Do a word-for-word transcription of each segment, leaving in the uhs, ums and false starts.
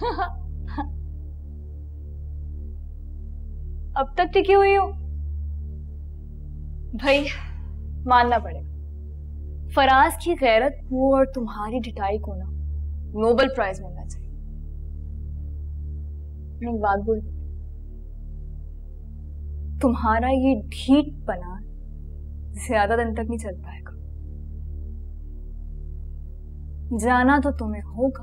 अब तक टिकी हुई हो? भाई मानना पड़ेगा, फराज की गैरत को और तुम्हारी ढिठाई को ना नोबेल प्राइज मिलना चाहिए। एक बात बोल, तुम्हारा ये ढीठपना ज्यादा दिन तक नहीं चल पाएगा। जाना तो तुम्हें होगा।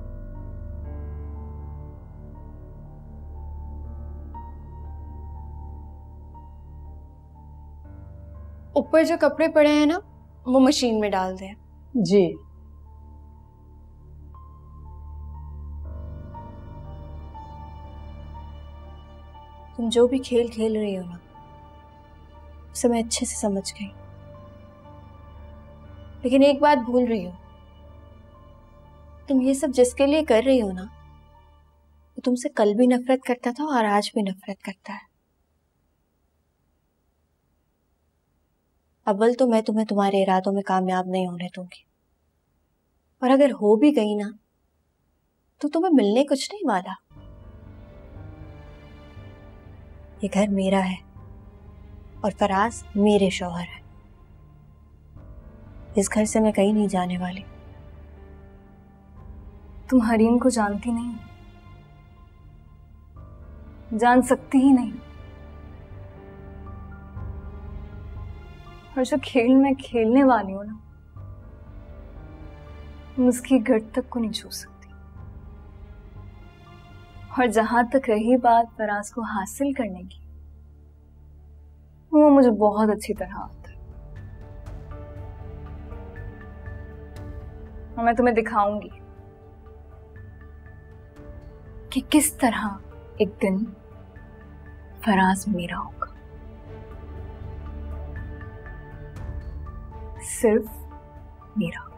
ऊपर जो कपड़े पड़े हैं ना, वो मशीन में डाल दें। जी। तुम जो भी खेल खेल रही हो ना, उसे मैं अच्छे से समझ गई, लेकिन एक बात भूल रही हो। तुम ये सब जिसके लिए कर रही हो ना, वो तुमसे कल भी नफरत करता था और आज भी नफरत करता है। अव्वल तो मैं तुम्हें तुम्हारे इरादों में कामयाब नहीं होने दूंगी, और अगर हो भी गई ना, तो तुम्हें मिलने कुछ नहीं वाला। ये घर मेरा है और फराज मेरे शौहर है। इस घर से मैं कहीं नहीं जाने वाली। तुम हरीम को जानती नहीं, जान सकती ही नहीं, और जो खेल मैं खेलने वाली हूं ना, तुम उसकी गट तक को नहीं छू सकती। और जहां तक रही बात फराज को हासिल करने की, वो मुझे बहुत अच्छी तरह आता है, और मैं तुम्हें दिखाऊंगी कि किस तरह एक दिन फराज मेरा होगा, सिर्फ मेरा।